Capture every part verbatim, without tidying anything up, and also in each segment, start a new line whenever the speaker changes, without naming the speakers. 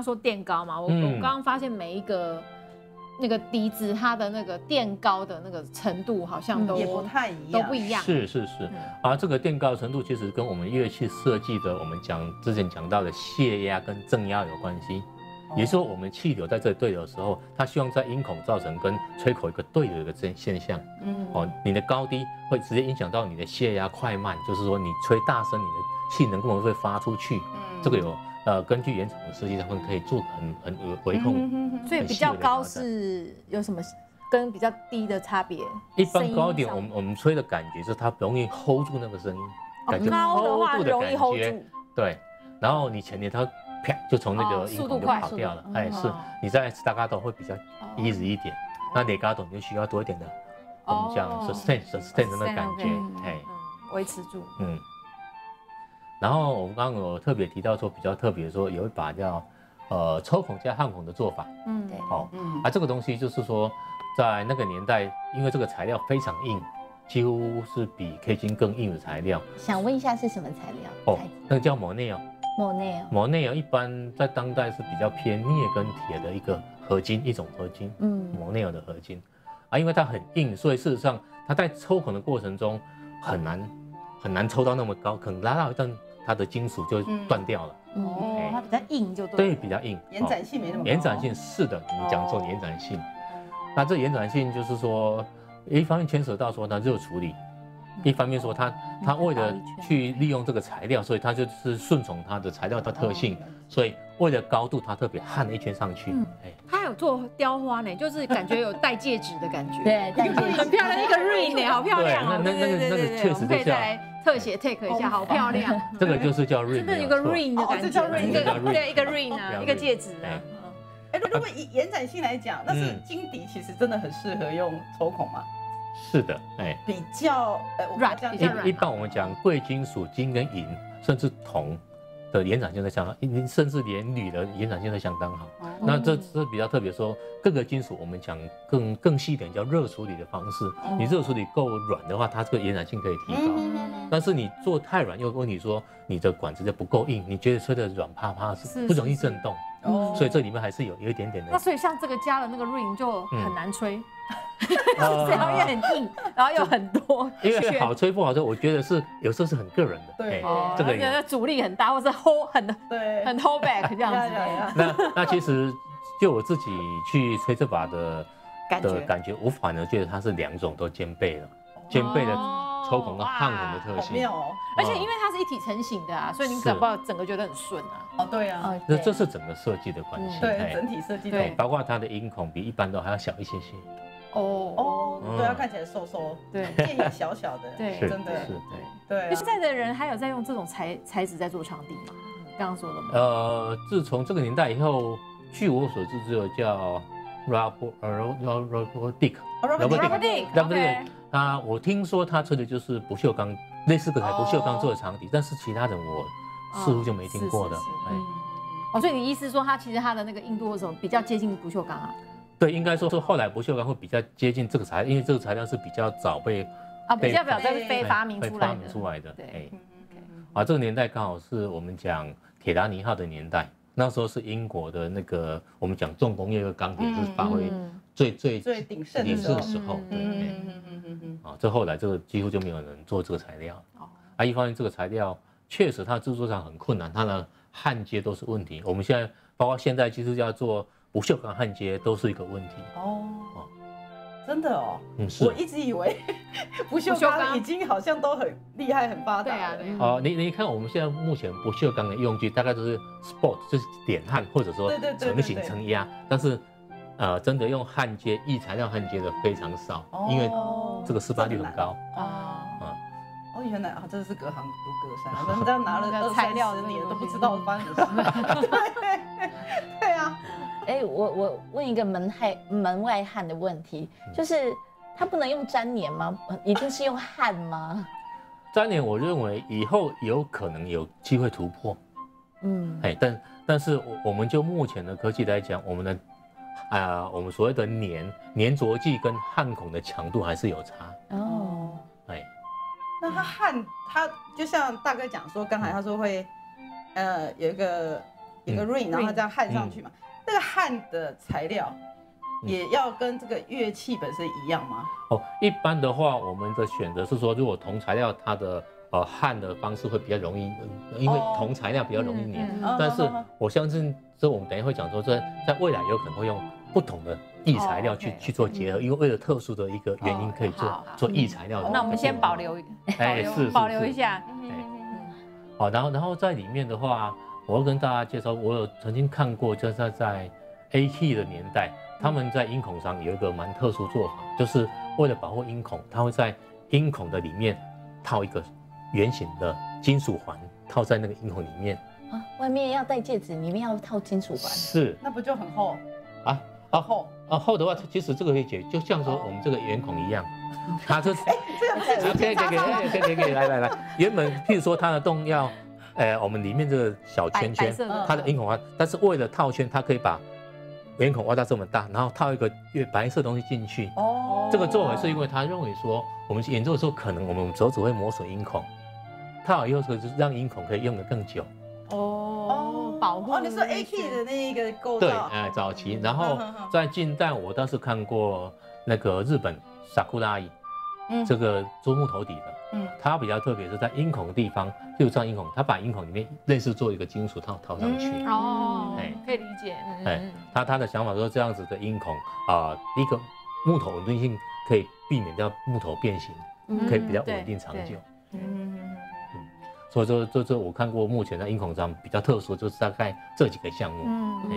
刚说垫高嘛，我、嗯、我刚刚发现每一个那个笛子它的那个垫高的那个程度好像都、
嗯、也不太一样，
都不一样。
是是是，嗯、啊，这个垫高程度其实跟我们乐器设计的我们讲之前讲到的泄压跟正压有关系。也就是说，我们气流在这里对流的时候，它希望在音孔造成跟吹口一个对流的一个现象。嗯，哦，你的高低会直接影响到你的泄压快慢，就是说你吹大声，你的气能不能会发出去？嗯，这个有呃根据原厂的设计，他们可以做很很微控。嗯、
所以比较高是有什么跟比较低的差别？
一般高一点，我们我们吹的感觉是它容易 hold 住那个声音，感觉
hold 住的感觉。
对，然后你前面它。啪，就从那个音孔就跑掉了。哎，是，你在 staccato 会比较 easy 一点，那 legato 你就需要多一点的，我们讲 sustain sustain 的那感觉，哎，
维持住。
嗯。然后我们刚刚有特别提到说，比较特别说有一把叫呃抽孔加焊孔的做法。嗯，对。好，嗯。啊，这个东西就是说，在那个年代，因为这个材料非常硬，几乎是比 K 金更硬的材料。
想问一下是什么材料？
哦，那个叫摩内哦。
摩内
摩内尔一般在当代是比较偏镍跟铁的一个合金，一种合金，嗯，摩内尔的合金，啊，因为它很硬，所以事实上它在抽孔的过程中很难很难抽到那么高，可能拉到一段它的金属就断掉了。
嗯、哦，它比较硬就对。
对，比较硬，
延展性没那么高。
延展性是的，你讲错延展性。那这延展性就是说，一方面牵扯到说它热处理。一方面说它，它为了去利用这个材料，所以它就是顺从它的材料的特性，所以为了高度，它特别焊了一圈上去。嗯，
哎，它有做雕花呢，就是感觉有戴戒指的感觉。
对，戴戒指
很漂亮，一个 ring 呢，好漂亮哦。
那那那个那个确实就叫
特写 take 一下，好漂亮。
这个就是叫 ring，
真的有个 ring 的感觉，叫 ring， 一个对一个 ring 啊，一个戒指啊。
哎，如果以延展性来讲，但是金笛其实真的很适合用抽孔嘛。
是的，哎，
比较
软，比较软。
一般我们讲贵金属，金跟银，甚至铜的延展性都相当，甚至连铝的延展性都相当好。哦、那这是比较特别说，各个金属我们讲更更细一点，叫热处理的方式。哦、你热处理够软的话，它这个延展性可以提高。嗯、但是你做太软，又问题说你的管子就不够硬，你觉得吹得软趴趴，是不容易震动。哦，所以这里面还是有有一点点的。
那所以像这个加了那个 ring 就很难吹。嗯然后也很硬，然后又很多，
因为好吹不好吹，我觉得是有时候是很个人的。
对，
这个
觉得阻力很大，或是 hold 很对很 hold back 这样子。
那那其实就我自己去吹这把的的感觉，我反而觉得它是两种都兼备了，兼备了抽孔跟焊孔的特性。
妙哦！
而且因为它是一体成型的啊，所以你搞不好整个觉得很顺啊。
哦，对啊，
那这是整个设计的关系。
对，整体设计
对，包括它的音孔比一般都还要小一些些。
哦哦，对，它看起来瘦瘦，对，剑也小小的，
对，
真的
是，
对对。
现在的人还有在用这种材材质在做长笛吗？刚刚说的吗？
呃，自从这个年代以后，据我所知，只有叫 Robert 呃 Robert Dick，Robert
Dick，Robert Dick，
他我听说他吹的就是不锈钢，类似个台不锈钢做的长笛，但是其他人我似乎就没听过的。哎，
哦，所以你意思说它其实它的那个硬度或什么比较接近不锈钢啊？
对，应该说是后来不锈钢会比较接近这个材料，因为这个材料是比较早被
啊比较早被非发明出来的。
发明出来的，对。啊，这个年代刚好是我们讲铁达尼号的年代，那时候是英国的那个我们讲重工业和钢铁是发挥最最
最鼎盛
的时候。对，嗯嗯嗯嗯啊，这后来这个几乎就没有人做这个材料。啊，一方面这个材料确实它制作上很困难，它的焊接都是问题。我们现在包括现在其实要做不锈钢焊接都是一个问题
哦，真的哦，嗯，我一直以为不锈钢已经好像都很厉害、很发达了。
对啊，你你看我们现在目前不锈钢的用具大概都是 spot， 就是点焊或者说成型成压，但是呃，真的用焊接异材料焊接的非常少，因为这个失败率很高啊。
哦，原来啊，真的是隔行如隔山，人家拿了二材料的年都不知道发生什么事。对，对啊。
哎，我我问一个门外门外汉的问题，就是它不能用粘黏吗？一定是用焊吗？
粘黏，我认为以后有可能有机会突破。嗯，哎，但但是我们就目前的科技来讲，我们的啊、呃，我们所谓的粘粘着剂跟焊孔的强度还是有差。哦，哎。
那它焊，它就像大哥讲说，刚才他说会，呃，有一个一个 ring，、嗯、然后它这样焊上去嘛。嗯、那个焊的材料也要跟这个乐器本身一样吗？
哦，一般的话，我们的选择是说，如果铜材料它的呃焊的方式会比较容易，因为铜材料比较容易粘。哦、但是我相信，这我们等一下会讲说，在在未来有可能会用不同的异材料去、哦 okay, 去做结合，因为为了特殊的一个原因可以做、哦、做异材料的。
那我们先保留，
哎，是
保留一下。
好，然后然后在里面的话，我要跟大家介绍，我有曾经看过，就是在在 A K 的年代，他们在音孔上有一个蛮特殊做法，就是为了保护音孔，它会在音孔的里面套一个圆形的金属环，套在那个音孔里面。
啊，外面要戴戒指，里面要套金属环。
是，
那不就很厚
啊？啊厚啊厚的话，其实这个可以解，就像说我们这个圆孔一样。它就是，哎，
这样可以，
可以，可以，可以，可以，可以，来来来，原本譬如说它的洞要，呃，我们里面这个小圈圈，它的音孔啊，但是为了套圈，它可以把圆孔挖到这么大，然后套一个白色东西进去。哦，这个做法是因为他认为说，我们演奏的时候可能我们手指会磨损音孔，套好以后就是让音孔可以用得更久。
哦，保护。
哦，你说 A K 的那一个构造。
对，哎，早期，然后在近代，我倒是看过那个日本。Sakurai， 嗯，这个做木头底的，嗯，它比较特别是在音孔的地方，就像音孔，它把音孔里面类似做一个金属套套上去，
嗯、哦，哎，可以理解，
哎，他他的想法说这样子的音孔啊，第一个木头稳定性可以避免掉木头变形，嗯、可以比较稳定长久，嗯嗯嗯，所以说这这我看过目前在音孔上比较特殊，就是大概这几个项目，嗯嗯。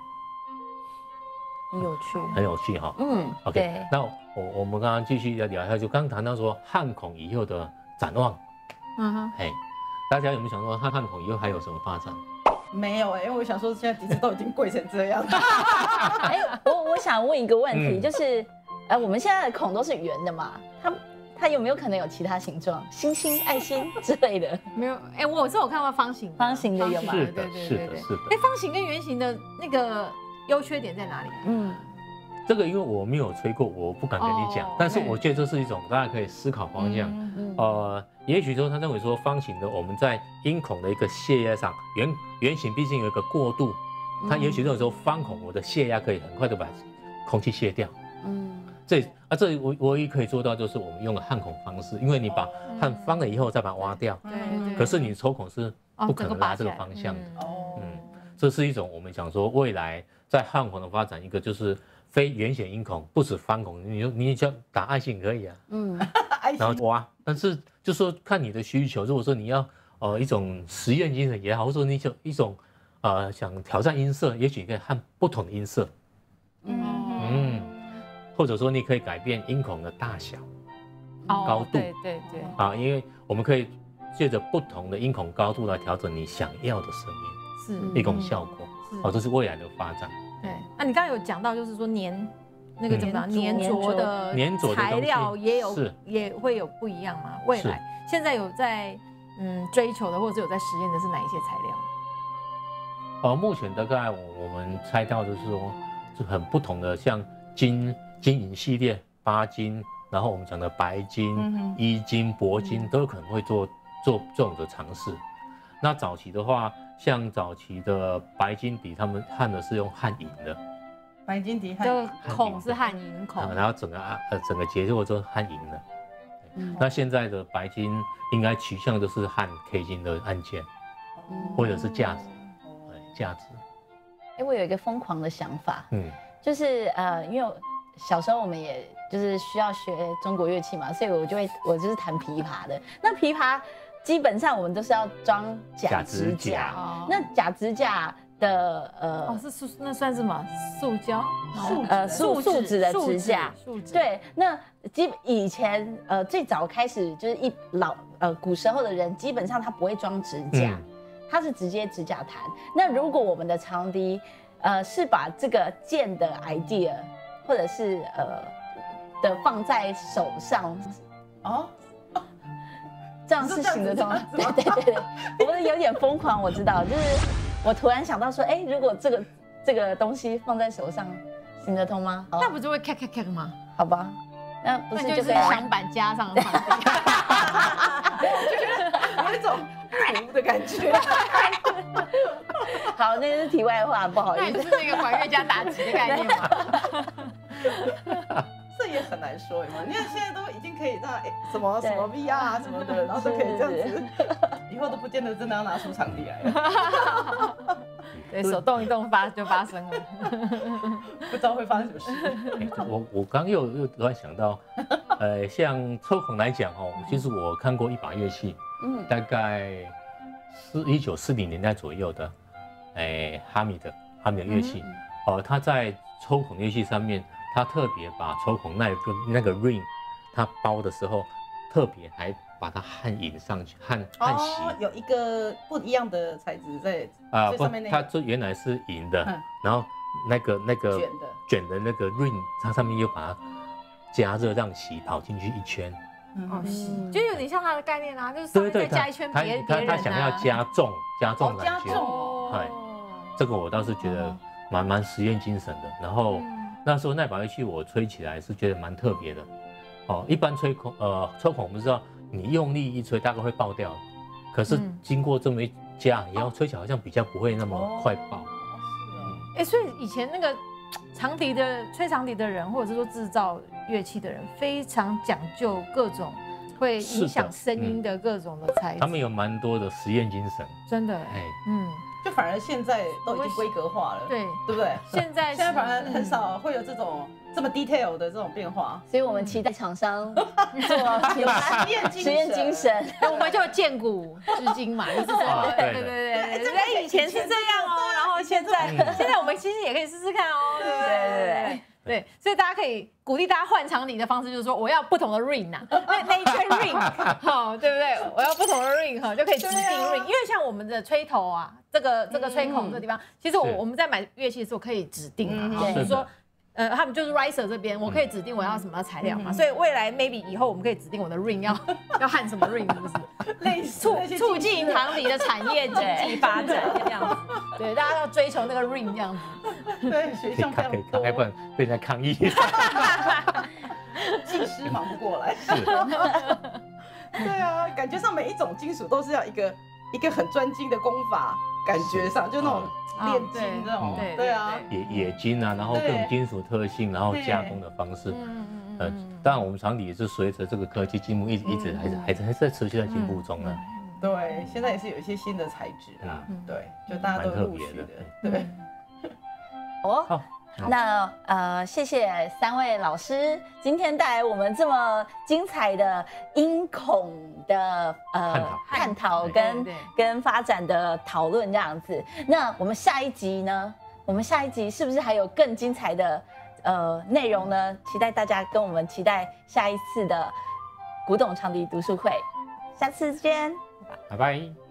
很有趣，
很有趣哈。嗯 ，OK， 那我我们刚刚继续要聊一下，就刚刚谈到说焊孔以后的展望。嗯哼，哎，大家有没有想说它焊孔以后还有什么发展？
没有哎、欸，因为我想说现在笛子都已经贵成这样。
哎，我我想问一个问题，嗯、就是，呃，我们现在的孔都是圆的嘛，它它有没有可能有其他形状，星星、爱心之类的？
没有，哎、欸，我是有看过方形的，
方形的有吗？
是的，是的，是的。
哎，方形跟圆形的那个。优缺点在哪里？嗯，
这个因为我没有吹过，我不敢跟你讲。哦、但是我觉得这是一种大家可以思考方向。嗯嗯、呃，也许说他认为说方形的，我们在音孔的一个泄压上，圆圆形毕竟有一个过渡，他也许认为说方孔我的泄压可以很快的把空气泄掉。嗯，这啊这唯唯一可以做到就是我们用了焊孔方式，因为你把焊方了以后再把它挖掉。对、嗯。可是你抽孔是不可能拉这个方向的。哦。嗯，这是一种我们讲说未来。在焊孔的发展，一个就是非圆形音孔，不止方孔，你你叫打爱心可以啊，嗯，然后挖，但是就说看你的需求，如果说你要呃一种实验精神也好，或者说你就一种呃想挑战音色，也许你可以焊不同的音色，嗯嗯，或者说你可以改变音孔的大小、哦、高度，
对对对，
啊，因为我们可以借着不同的音孔高度来调整你想要的声音，是一种效果。哦，这是未来的发展。
对，那、啊、你刚刚有讲到，就是说粘那个怎么样，粘着的材料也有也会有不一样嘛？未来现在有在嗯追求的，或者是有在实验的是哪一些材料？
呃，目前大概我我们猜到就是说，就很不同的，像金金银系列、八金，然后我们讲的白金、嗯、一金、铂金、嗯、都有可能会做做这种的尝试。那早期的话，像早期的白金底，他们焊的是用焊银的，
白金底焊
就孔是焊银孔，
然后整个呃整个结构都是焊银的。嗯、那现在的白金应该取向就是焊 K 金的按键，嗯、或者是架子，架子。
哎，我有一个疯狂的想法，嗯，就是呃，因为小时候我们也就是需要学中国乐器嘛，所以我就会我就是弹琵琶的。那琵琶基本上我们都是要装假指甲，哦、那假指甲的呃
哦是塑那算是什么？塑胶？
树呃树树脂的指甲，对。那基以前呃最早开始就是一老呃古时候的人基本上他不会装指甲，嗯、他是直接指甲弹。那如果我们的长笛呃是把这个键的 idea 或者是呃的放在手上哦。这样是行得通，对对对对，我有点疯狂，我知道，就是我突然想到说，哎，如果这个这个东西放在手上，行得通吗？
那不就会咔咔咔吗？
好吧，那不是
就是响板加上长笛，
有一种土的感觉。
好，那是题外话，不好意思。
那也是那个管乐加打击的概念嘛。
这也很难说嘛，因为现在都已经可以让哎什么什么 V R 啊什么的，然后都可以这样子，以后都不见得真的要拿出场地来了。
对，手动一动发就发生了，
不知道会发生什么事。
欸、我我刚又又突然想到，呃，像抽孔来讲哦，其实我看过一把乐器，嗯，大概是一九四零年代左右的，哎、欸，哈米的哈米的乐器，哦、嗯呃，它在抽孔乐器上面。他特别把抽孔那个那个 ring， 他包的时候，特别还把它焊引上去，焊焊锡、
哦，有一个不一样的材质在
啊，不，它这原来是银的，嗯、然后那个那个
卷的
卷的那个 ring， 它上面又把它加热，让锡跑进去一圈。
哦，锡就有点像它的概念啊，就是上面再加一圈别别人啊。
他他想要加重加重感觉，
哦，
哎，这个我倒是觉得蛮蛮实验精神的，然后。嗯那时候那把乐器我吹起来是觉得蛮特别的，哦，一般吹孔呃抽孔我们知道你用力一吹大概会爆掉，可是经过这么一加，以后吹起来好像比较不会那么快爆。
哎，所以以前那个长笛的吹长笛的人，或者是说制造乐器的人，非常讲究各种会影响声音的各种的材质，
他们有蛮多的实验精神，
真的哎，嗯。
就反而现在都已经规格化了，
对
对不对？
现在
现在反而很少会有这种这么 detail 的这种变化，
所以我们期待厂商做有
实验精神，
实验精神，
我们就见古至今嘛，就是说，对对对对，哎，以前是这样哦，然后现在现在我们其实也可以试试看哦，对不对？对对对，所以大家可以鼓励大家换长笛的方式，就是说我要不同的 ring 啊，那那一圈 ring， 好，对不对？我要不同的 ring 哈，就可以指定 ring， 因为像我们的吹头啊。这个这个吹孔这个地方，其实我我们在买乐器的时候可以指定嘛，比如说，呃，他们就是 riser 这边，我可以指定我要什么材料嘛，所以未来 maybe 以后我们可以指定我的 ring 要要焊什么 ring， 是不是？
类似
促促进长笛的产业经济发展这样子，对，大家要追求那个 ring 这样子。
对，学校非常多，
要不然被人家抗议。
技师忙不过来。是。对啊，感觉上每一种金属都是要一个一个很专精的功法。感觉上就那种炼金这种，对啊，
冶冶金啊，然后各种金属特性，然后加工的方式，呃，当然我们长笛也是随着这个科技进步，一直一直还是还是还在持续在进步中呢。
对，现在也是有一些新的材质啊，对，就大家都陆续的，对。
哦。那呃，谢谢三位老师今天带来我们这么精彩的音孔的呃探讨跟跟发展的讨论这样子。那我们下一集呢？我们下一集是不是还有更精彩的呃内容呢？期待大家跟我们期待下一次的古董长笛读书会，下次见，
拜拜。